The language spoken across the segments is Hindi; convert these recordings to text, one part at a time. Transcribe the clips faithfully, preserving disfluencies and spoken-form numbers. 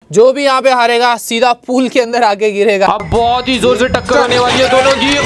जो भी यहाँ पे हारेगा सीधा पूल के अंदर आके गिरेगा। अब बहुत ही जोर से टक्कर होने वाली है दोनों की।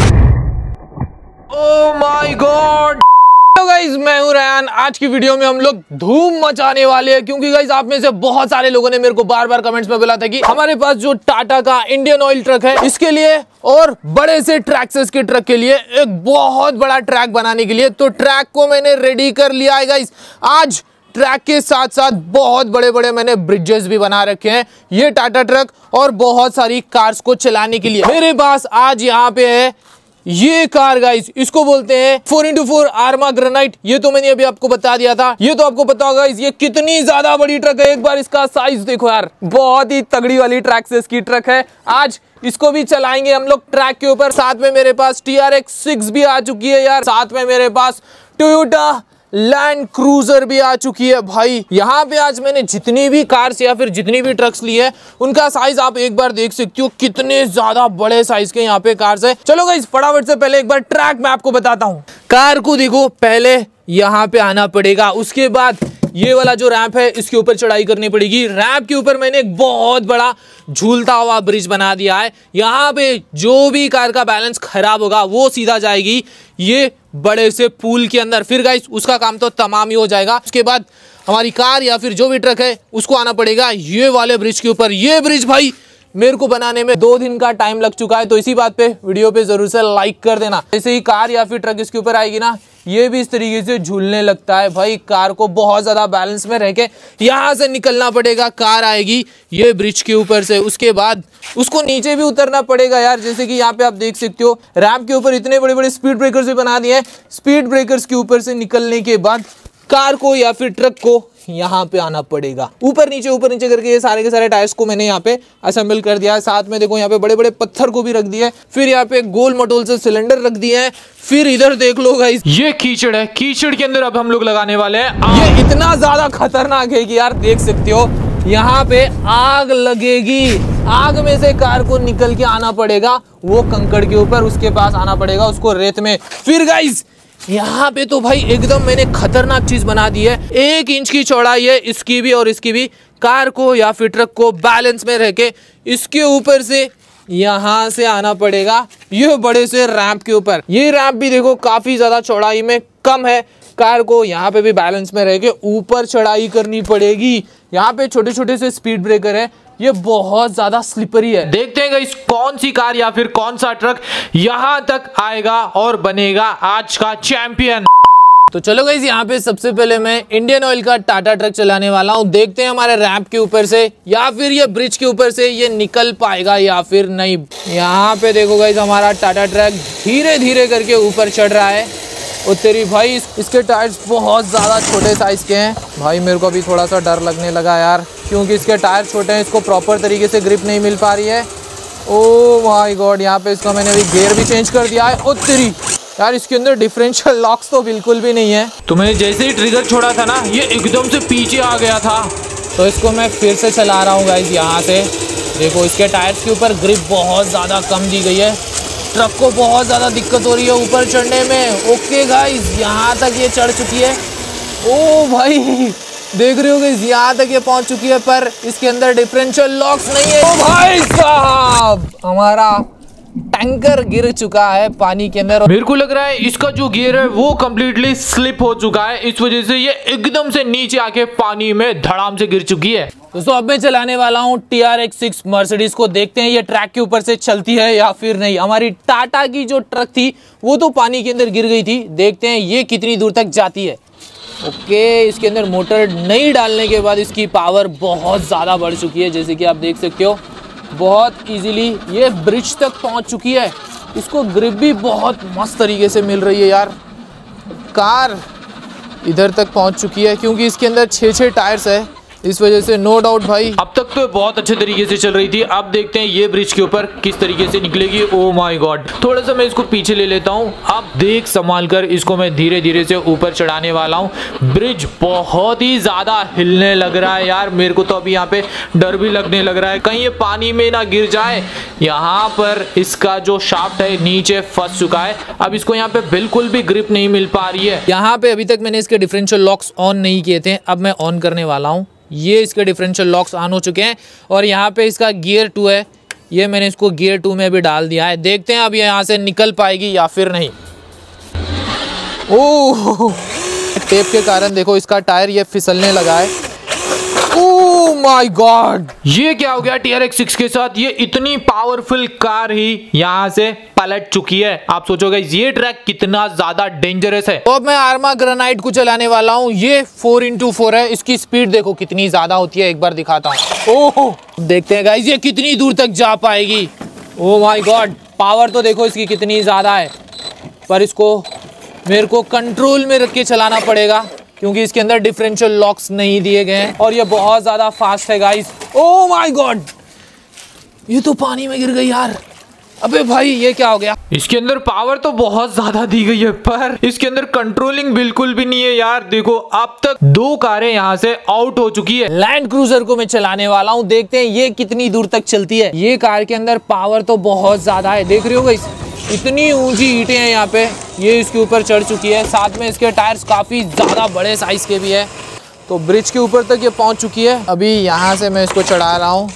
Oh my god. तो गाइज मैं हूं रेहान। आज की वीडियो में हम लोग धूम मचाने वाले हैं, क्योंकि गाइज आप में से बहुत सारे लोगों ने मेरे को बार बार कमेंट्स में बोला था कि हमारे पास जो टाटा का इंडियन ऑयल ट्रक है, इसके लिए और बड़े से ट्रैक्सेस के ट्रक के लिए एक बहुत बड़ा ट्रैक बनाने के लिए तो ट्रैक को मैंने रेडी कर लिया है गाइज। आज ट्रैक के साथ साथ बहुत बड़े बड़े मैंने ब्रिजेस भी बना रखे हैं ये टाटा ट्रक और बहुत सारी कार्स को चलाने के लिए। मेरे पास आज यहाँ पे है ये कार गाइस, इसको बोलते हैं फोर इंटू फोर आर्मा ग्रेनाइट। ये तो मैंने अभी आपको बता दिया था। ये तो आपको पता होगा गाइस ये कितनी ज्यादा बड़ी ट्रक है। एक बार इसका साइज देखो यार, बहुत ही तगड़ी वाली ट्रैक्सेस की ट्रक है। आज इसको भी चलाएंगे हम लोग ट्रैक के ऊपर। साथ में मेरे पास टी आर एक्स सिक्स भी आ चुकी है यार। साथ में मेरे पास टोयोटा लैंड क्रूजर भी आ चुकी है भाई। यहाँ पे आज मैंने जितनी भी कार्स या फिर जितनी भी ट्रक्स ली है उनका साइज आप एक बार देख सकते हो, कितने ज्यादा बड़े साइज के यहाँ पे कार्स है। चलो गाइस फटाफट से पहले एक बार ट्रैक मैं आपको बताता हूँ। कार को देखो, पहले यहाँ पे आना पड़ेगा, उसके बाद ये वाला जो रैंप है इसके ऊपर चढ़ाई करनी पड़ेगी। रैंप के ऊपर मैंने एक बहुत बड़ा झूलता हुआ ब्रिज बना दिया है। यहाँ पे जो भी कार का बैलेंस खराब होगा वो सीधा जाएगी ये बड़े से पूल के अंदर। फिर गाइस उसका काम तो तमाम ही हो जाएगा। उसके बाद हमारी कार या फिर जो भी ट्रक है उसको आना पड़ेगा ये वाले ब्रिज के ऊपर। ये ब्रिज भाई मेरे को बनाने में दो दिन का टाइम लग चुका है, तो इसी बात पे वीडियो पे जरूर से लाइक कर देना। जैसे ही कार या फिर ट्रक इसके ऊपर आएगी ना, ये भी इस तरीके से झूलने लगता है भाई। कार को बहुत ज्यादा बैलेंस में रह के यहाँ से निकलना पड़ेगा। कार आएगी ये ब्रिज के ऊपर से, उसके बाद उसको नीचे भी उतरना पड़ेगा यार। जैसे कि यहाँ पे आप देख सकते हो रैंप के ऊपर इतने बड़े बड़े स्पीड ब्रेकर्स भी बना दिए हैं। स्पीड ब्रेकर्स के ऊपर से निकलने के बाद कार को या फिर ट्रक को यहाँ पे आना पड़ेगा। ऊपर नीचे ऊपर नीचे करके ये सारे के सारे टायर्स को मैंने यहाँ पे असेंबल कर दिया है। साथ में देखो यहाँ पे बड़े बड़े पत्थर को भी रख दिया है। फिर यहाँ पे गोल मटोल से सिलेंडर रख दिए हैं। फिर इधर देख लो गाइस, ये कीचड़ है। कीचड़ के अंदर अब हम लोग लगाने वाले हैं। ये इतना ज्यादा खतरनाक है कि यार देख सकते हो यहाँ पे आग लगेगी। आग में से कार को निकल के आना पड़ेगा वो कंकड़ के ऊपर, उसके पास आना पड़ेगा उसको रेत में। फिर गाइस यहाँ पे तो भाई एकदम मैंने खतरनाक चीज बना दी है। एक इंच की चौड़ाई है इसकी भी और इसकी भी। कार को या फिर ट्रक को बैलेंस में रह के इसके ऊपर से यहाँ से आना पड़ेगा ये बड़े से रैंप के ऊपर। ये रैंप भी देखो काफी ज्यादा चौड़ाई में कम है। कार को यहाँ पे भी बैलेंस में रह के ऊपर चढ़ाई करनी पड़ेगी। यहाँ पे छोटे छोटे से स्पीड ब्रेकर है, ये बहुत ज्यादा स्लिपरी है। देखते हैं गाइस कौन सी कार या फिर कौन सा ट्रक यहाँ तक आएगा और बनेगा आज का चैंपियन। तो चलो गाइस यहाँ पे सबसे पहले मैं इंडियन ऑयल का टाटा ट्रक चलाने वाला हूँ। देखते हैं हमारे रैंप के ऊपर से या फिर ये ब्रिज के ऊपर से ये निकल पाएगा या फिर नहीं। यहाँ पे देखो गाइस हमारा टाटा ट्रक धीरे धीरे करके ऊपर चढ़ रहा है। और तेरी भाई इस, इसके टायर्स बहुत ज़्यादा छोटे साइज़ के हैं भाई। मेरे को अभी थोड़ा सा डर लगने लगा यार, क्योंकि इसके टायर छोटे हैं, इसको प्रॉपर तरीके से ग्रिप नहीं मिल पा रही है। ओह माय गॉड, यहाँ पे इसका मैंने अभी गियर भी चेंज कर दिया है। ओ तेरी यार इसके अंदर डिफरेंशियल लॉक्स तो बिल्कुल भी नहीं है। तो मैंने जैसे ही ट्रिगर छोड़ा था ना, ये एकदम से पीछे आ गया था। तो इसको मैं फिर से चला रहा हूँ गाइज यहाँ से। देखो इसके टायर्स के ऊपर ग्रिप बहुत ज़्यादा कम दी गई है। ट्रक को बहुत ज़्यादा दिक्कत हो रही है ऊपर चढ़ने में। ओके गाइज यहाँ तक ये चढ़ चुकी है। ओ भाई देख रहे हो गाइज यहाँ तक ये पहुँच चुकी है, पर इसके अंदर डिफरेंशियल लॉक्स नहीं है। ओ भाई साहब हमारा टैंकर गिर चुका है पानी के अंदर। मेरे को लग रहा है इसका जो गियर है वो कम्प्लीटली स्लिप हो चुका है, इस वजह से ये एकदम से नीचे आके पानी में धड़ाम से गिर चुकी है। दोस्तों अब मैं चलाने वाला हूँ T R X six Mercedes को। देखते हैं ये ट्रैक के ऊपर से चलती है या फिर नहीं। हमारी टाटा की जो ट्रक थी वो तो पानी के अंदर गिर गई थी। देखते हैं ये कितनी दूर तक जाती है। ओके इसके अंदर मोटर नहीं डालने के बाद इसकी पावर बहुत ज़्यादा बढ़ चुकी है। जैसे कि आप देख सकते हो बहुत इजीली ये ब्रिज तक पहुंच चुकी है। इसको ग्रिप भी बहुत मस्त तरीके से मिल रही है यार। कार इधर तक पहुंच चुकी है क्योंकि इसके अंदर छः छः टायर्स है, इस वजह से नो डाउट भाई अब तक तो बहुत अच्छे तरीके से चल रही थी। अब देखते हैं ये ब्रिज के ऊपर किस तरीके से निकलेगी। ओ माय गॉड, थोड़ा सा मैं इसको पीछे ले लेता हूँ। अब देख संभाल कर इसको मैं धीरे धीरे से ऊपर चढ़ाने वाला हूँ। ब्रिज बहुत ही ज्यादा हिलने लग रहा है यार। मेरे को तो अभी यहाँ पे डर भी लगने लग रहा है कहीं ये पानी में ना गिर जाए। यहाँ पर इसका जो शाफ्ट है नीचे फंस चुका है। अब इसको यहाँ पे बिल्कुल भी ग्रिप नहीं मिल पा रही है। यहाँ पे अभी तक मैंने इसके डिफरेंशियल लॉक्स ऑन नहीं किए थे, अब मैं ऑन करने वाला हूँ। ये इसके डिफरेंशियल लॉक्स ऑन हो चुके हैं और यहाँ पे इसका गियर टू है, ये मैंने इसको गियर टू में भी डाल दिया है। देखते हैं अब ये यहाँ से निकल पाएगी या फिर नहीं। ओह, टेप के कारण देखो इसका टायर ये फिसलने लगा है। ओह माय गॉड, ये क्या हो गया टी आर एक्स सिक्स के साथ? ये इतनी पावरफुल कार ही यहाँ से पलट चुकी है। आप सोचोगे ये ट्रैक कितना ज्यादा डेंजरस है। तो अब मैं आर्मा ग्रेनाइट को चलाने वाला हूँ। ये फोर इंटू फोर है, इसकी स्पीड देखो कितनी ज्यादा होती है, एक बार दिखाता हूँ। ओह, देखते हैं गाइस ये कितनी दूर तक जा पाएगी। ओह माय गॉड, पावर तो देखो इसकी कितनी ज्यादा है, पर इसको मेरे को कंट्रोल में रख के चलाना पड़ेगा क्योंकि इसके अंदर डिफरेंशियल लॉक्स नहीं दिए गए हैं और ये बहुत ज्यादा फास्ट है गाइस। ओह माय गॉड, ये तो पानी में गिर गई यार। अबे भाई ये क्या हो गया? इसके अंदर पावर तो बहुत ज्यादा दी गई है पर इसके अंदर कंट्रोलिंग बिल्कुल भी नहीं है यार। देखो अब तक दो कारें यहाँ से आउट हो चुकी है। लैंड क्रूजर को मैं चलाने वाला हूँ, देखते हैं ये कितनी दूर तक चलती है। ये कार के अंदर पावर तो बहुत ज्यादा है, देख रहे हो गाइस इतनी ऊंची ईंटें हैं यहाँ पे, ये इसके ऊपर चढ़ चुकी है। साथ में इसके टायर्स काफी ज्यादा बड़े साइज के भी है, तो ब्रिज के ऊपर तक ये पहुंच चुकी है। अभी यहाँ से मैं इसको चढ़ा रहा हूँ,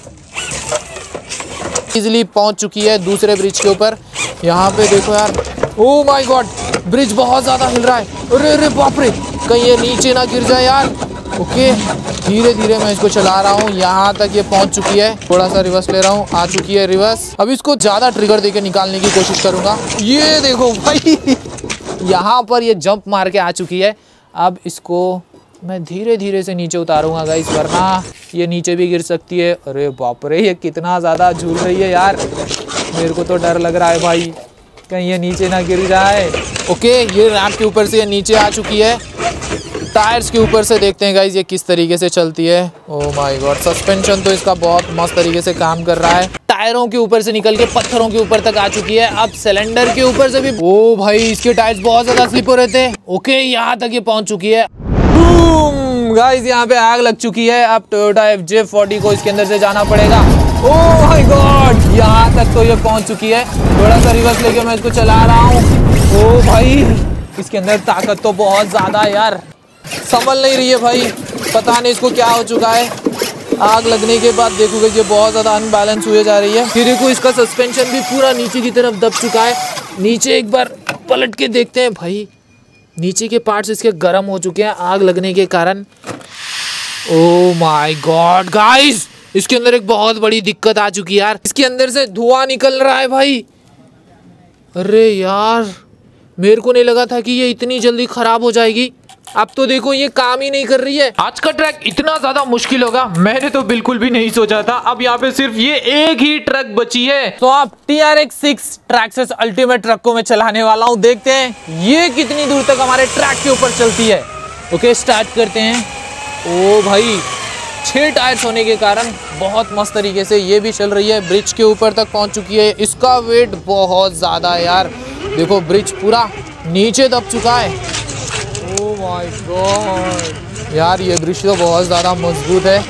इजिली पहुंच चुकी है दूसरे ब्रिज के ऊपर। यहाँ पे देखो यार, ओह माय गॉड, ब्रिज बहुत ज्यादा हिल रहा है। अरे अरे बाप रे, कहीं ये नीचे ना गिर जाए यार। ओके, धीरे धीरे मैं इसको चला रहा हूँ, यहाँ तक ये पहुँच चुकी है। थोड़ा सा रिवर्स ले रहा हूँ, आ चुकी है रिवर्स। अब इसको ज़्यादा ट्रिगर देके निकालने की कोशिश करूँगा। ये देखो भाई यहाँ पर ये जंप मार के आ चुकी है। अब इसको मैं धीरे धीरे से नीचे उतारूंगा गाइस, वरना ये नीचे भी गिर सकती है। अरे बाप रे, ये कितना ज़्यादा झूल रही है यार, मेरे को तो डर लग रहा है भाई कहीं ये नीचे ना गिर जाए। ओके, ये रैंप के ऊपर से ये नीचे आ चुकी है। टायर्स के ऊपर से देखते हैं गाइस ये किस तरीके से चलती है। ओह माय गॉड, सस्पेंशन तो इसका बहुत मस्त तरीके से काम कर रहा है। टायरों के ऊपर से निकल के पत्थरों के ऊपर तक आ चुकी है। अब सिलेंडर के ऊपर से भी, ओ भाई इसके टायर्स बहुत ज्यादा स्लिप हो रहे थे। ओके, यहाँ तक ये पहुंच चुकी है। गाइस यहाँ पे आग लग चुकी है। अब टोयोटा एफ जे फोर्टी को इसके अंदर से जाना पड़ेगा। ओह माय गॉड, यहाँ तक तो ये पहुंच चुकी है। थोड़ा सा रिवर्स लेके मैं इसको चला रहा हूँ। ओह भाई, इसके अंदर ताकत तो बहुत ज्यादा है यार, संभल नहीं रही है भाई, पता नहीं इसको क्या हो चुका है। आग लगने के बाद देखोगे ये बहुत ज़्यादा अनबैलेंस हुए जा रही है। फिर देखो इसका सस्पेंशन भी पूरा नीचे की तरफ दब चुका है। नीचे एक बार पलट के देखते हैं भाई, नीचे के पार्ट्स इसके गर्म हो चुके हैं आग लगने के कारण। ओह माय गॉड गाइस, इसके अंदर एक बहुत बड़ी दिक्कत आ चुकी है यार, इसके अंदर से धुआं निकल रहा है भाई। अरे यार, मेरे को नहीं लगा था कि ये इतनी जल्दी खराब हो जाएगी। अब तो देखो ये काम ही नहीं कर रही है। आज का ट्रैक इतना ज्यादा मुश्किल होगा मैंने तो बिल्कुल भी नहीं सोचा था। अब यहाँ पे सिर्फ ये एक ही ट्रक बची है। तो आप T R X six Traxxas ultimate truck को मैं चलाने वाला हूँ, देखते हैं ये कितनी दूर तक हमारे ट्रैक के ऊपर चलती है। ओके, स्टार्ट करते हैं। ओ भाई, छह टायर्स होने के कारण बहुत मस्त तरीके से ये भी चल रही है। ब्रिज के ऊपर तक पहुंच चुकी है। इसका वेट बहुत ज्यादा है यार, देखो ब्रिज पूरा नीचे दब चुका है। ओह माय गॉड यार, ये ब्रिज तो बहुत ज़्यादा मजबूत है।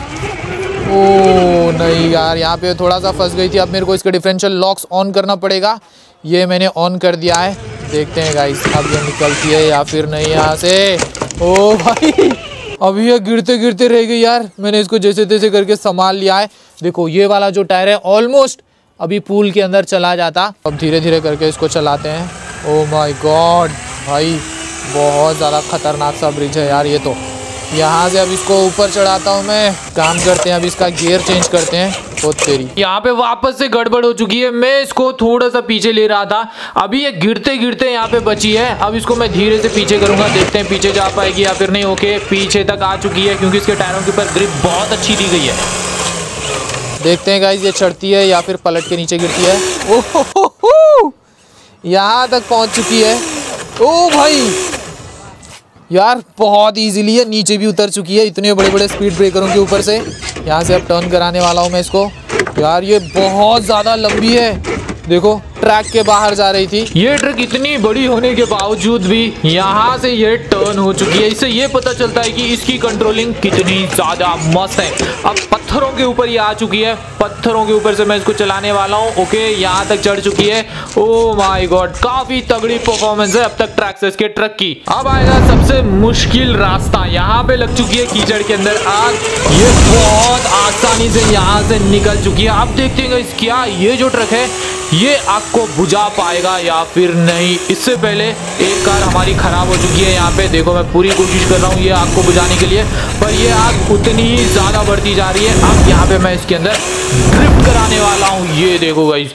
ओह नहीं यार, यहाँ पे थोड़ा सा फंस गई थी। अब मेरे को इसके डिफरेंशियल लॉक्स ऑन करना पड़ेगा। ये मैंने ऑन कर दिया है, देखते हैं गाइस अब ये निकलती है या फिर नहीं यहाँ से। ओह भाई, अभी ये गिरते गिरते रह गई यार। मैंने इसको जैसे तैसे करके संभाल लिया है। देखो ये वाला जो टायर है ऑलमोस्ट अभी पूल के अंदर चला जाता। अब धीरे धीरे करके इसको चलाते हैं। ओह माय गॉड भाई, बहुत ज़्यादा खतरनाक सा ब्रिज है यार ये तो। यहाँ से अब इसको ऊपर चढ़ाता हूँ मैं। काम करते हैं, अब इसका गियर चेंज करते हैं। बहुत तेरी, यहाँ पे वापस से गड़बड़ हो चुकी है। मैं इसको थोड़ा सा पीछे ले रहा था, अभी ये गिरते गिरते यहाँ पे बची है। अब इसको मैं धीरे से पीछे करूंगा, देखते हैं पीछे जा पाएगी या फिर नहीं। ओके, पीछे तक आ चुकी है क्योंकि इसके टायरों के ऊपर ग्रिप बहुत अच्छी दी गई है। देखते हैं गाइस ये चढ़ती है या फिर पलट के नीचे गिरती है। ओह, यहाँ तक पहुँच चुकी है। ओ भाई यार, बहुत इजीली है, नीचे भी उतर चुकी है इतने बड़े बड़े स्पीड ब्रेकरों के ऊपर से। यहाँ से अब टर्न कराने वाला हूँ मैं इसको। यार ये बहुत ज़्यादा लंबी है, देखो ट्रैक के बाहर जा रही थी। ये ट्रक इतनी बड़ी होने के बावजूद भी यहाँ से ये टर्न हो चुकी है। इससे ये पता चलता है कि इसकी कंट्रोलिंग कितनी ज़्यादा मस्त है। अब पत्थरों के ऊपर ये आ चुकी है। पत्थरों के ऊपर से मैं इसको चलाने वाला हूँ। ओके, यहाँ तक चढ़ चुकी है। ओ माय गॉड, काफी तगड़ी परफॉर्मेंस है अब तक ट्रैक्सेस के ट्रक की। अब आएगा सबसे मुश्किल रास्ता। यहाँ पे लग चुकी है कीचड़ के अंदर आग। ये बहुत आसानी से यहाँ से निकल चुकी है। अब देखते हैं क्या ये जो ट्रक है ये आग को बुझा पाएगा या फिर नहीं। इससे पहले एक कार हमारी खराब हो चुकी है। यहाँ पे देखो, मैं पूरी कोशिश कर रहा हूँ ये आग को बुझाने के लिए, पर ये आग उतनी ही ज्यादा बढ़ती जा रही है। अब यहाँ पे मैं इसके अंदर ड्रिफ्ट कराने वाला हूँ। ये देखो guys,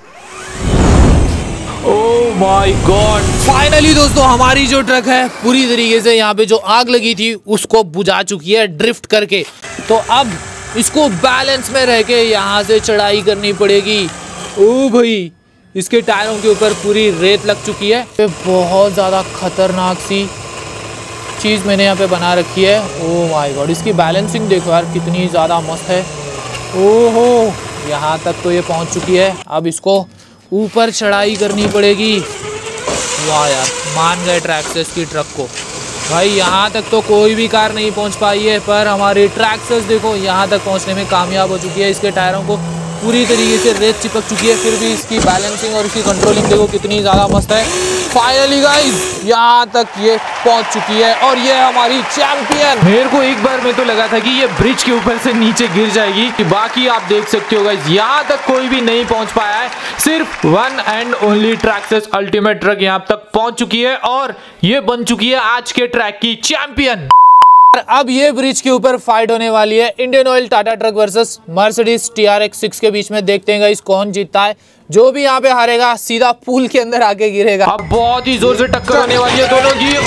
oh my god, finally दोस्तों हमारी जो ट्रक है पूरी तरीके से यहाँ पे जो आग लगी थी उसको बुझा चुकी है ड्रिफ्ट करके। तो अब इसको बैलेंस में रह के यहाँ से चढ़ाई करनी पड़ेगी। ओ भाई, इसके टायरों के ऊपर पूरी रेत लग चुकी है। ये बहुत ज़्यादा खतरनाक सी चीज़ मैंने यहाँ पे बना रखी है। ओह माय गॉड, इसकी बैलेंसिंग देखो यार कितनी ज़्यादा मस्त है। ओहो, यहाँ तक तो ये पहुँच चुकी है। अब इसको ऊपर चढ़ाई करनी पड़ेगी। वाह यार, मान गए ट्रैक्सेस की ट्रक को। भाई यहाँ तक तो कोई भी कार नहीं पहुँच पाई है, पर हमारी ट्रैक्सेस देखो यहाँ तक पहुँचने में कामयाब हो चुकी है। इसके टायरों को पूरी तरीके से रेत चिपक चुकी है, फिर भी इसकी बैलेंसिंग और इसकी कंट्रोलिंग देखो कितनी ज़्यादा मस्त है। फाइनली गाइस यहाँ तक ये पहुँच चुकी है और ये हमारी चैंपियन। मेरे को एक बार में तो लगा था कि ये ब्रिज के ऊपर से नीचे गिर जाएगी। बाकी आप देख सकते हो गाइस, यहाँ तक कोई भी नहीं पहुँच पाया है। सिर्फ one and only Traxxas ultimate truck यहाँ तक पहुँच चुकी है और ये बन चुकी है आज के ट्रैक की चैंपियन। अब ये ब्रिज के ऊपर फाइट होने वाली है Indian Oil Tata truck versus Mercedes T R X six के बीच में। देखते हैं गाइस कौन जीतता है। जो भी यहाँ पे हारेगा सीधा पूल के अंदर आके गिरेगा। अब बहुत ही जोर से टक्कर होने वाली है दोनों की।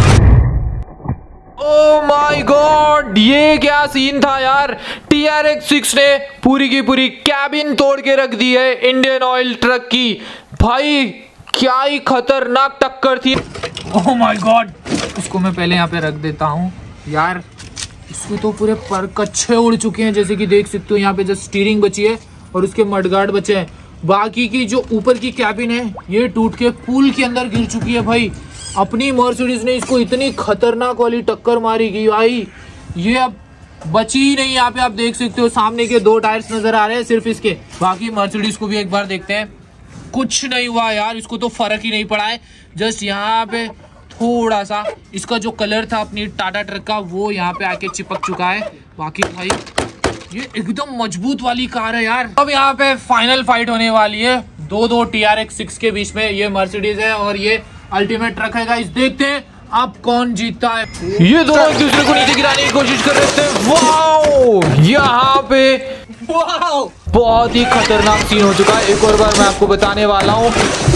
ओह माय गॉड, ये क्या सीन था यार। टी आर एक्स सिक्स ने पूरी की पूरी कैबिन तोड़ के रख दी है इंडियन ऑयल ट्रक की। भाई क्या ही खतरनाक टक्कर थी। ओह माय गॉड, इसको मैं पहले यहाँ पे रख देता हूँ यार। इसके तो पूरे पर कच्छे उड़ चुके हैं, जैसे कि देख सकते हो। यहाँ पे जो स्टीयरिंग बची है और उसके मडगार्ड बचे हैं। बाकी की जो ऊपर की कैबिन है ये टूट के पूल के अंदर गिर चुकी है। भाई अपनी मर्सिडीज ने इसको इतनी खतरनाक वाली टक्कर मारी कि भाई ये अब बची ही नहीं। यहाँ पे आप देख सकते हो सामने के दो टायर्स नजर आ रहे हैं सिर्फ इसके। बाकी मर्सिडीज को भी एक बार देखते हैं। कुछ नहीं हुआ यार, इसको तो फर्क ही नहीं पड़ा है। जस्ट यहाँ पे थोड़ा सा इसका जो कलर था अपनी टाटा ट्रक का वो यहाँ पे आके चिपक चुका है। बाकी भाई ये एकदम मजबूत वाली कार है यार। अब यहाँ पे फाइनल फाइट होने वाली है दो दो टी आर एक्स सिक्स के बीच में। ये मर्सिडीज है और ये अल्टीमेट ट्रक है गाइस। देखते हैं अब कौन जीतता है। ये दोनों एक दूसरे को नीचे गिराने की कोशिश कर रहे थे। वाओ, यहाँ पे वाओ, बहुत ही खतरनाक सीन हो चुका है। एक और बार मैं आपको बताने वाला हूँ।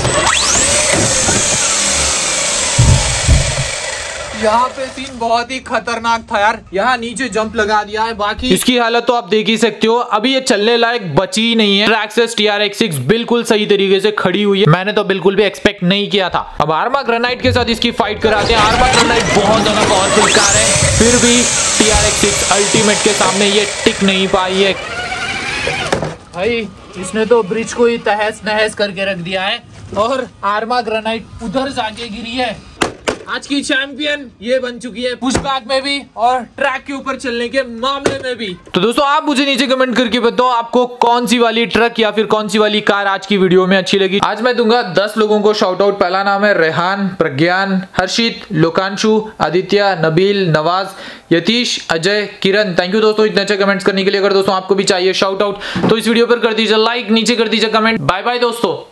यहाँ पे सीन बहुत ही खतरनाक था यार। यहाँ नीचे जंप लगा दिया है। बाकी इसकी हालत तो आप देख ही सकते हो। अभी ये चलने लायक बची ही नहीं है। Traxxas T R X six बिल्कुल सही तरीके से खड़ी हुई है। मैंने तो बिल्कुल भी एक्सपेक्ट नहीं किया था। अब आर्मा ग्रेनाइट के साथ इसकी फाइट कराते हैं। आर्मा ग्रेनाइट बहुत ज्यादा पावरफुल कार है, फिर भी T R X six ultimate के सामने ये टिक नहीं पाई है। भाई इसने तो ब्रिज को ही तहस नहस करके रख दिया है और आर्मा ग्रेनाइट उधर जाके गिरी है। आज की चैंपियन ये बन चुकी है पुशबैक में भी और ट्रैक के ऊपर चलने के मामले में भी। तो दोस्तों आप मुझे नीचे कमेंट करके बताओ आपको कौन सी वाली ट्रक या फिर कौन सी वाली कार आज की वीडियो में अच्छी लगी। आज मैं दूंगा दस लोगों को शाउट आउट। पहला नाम है रेहान, प्रज्ञान, हर्षित, लोकांशु, आदित्य, नबील, नवाज, यतीश, अजय, किरण। थैंक यू दोस्तों इतने अच्छे कमेंट्स करने के लिए। अगर दोस्तों आपको भी चाहिए शाउट आउट तो इस वीडियो पर कर दीजिए लाइक, नीचे कर दीजिए कमेंट। बाय बाय दोस्तों।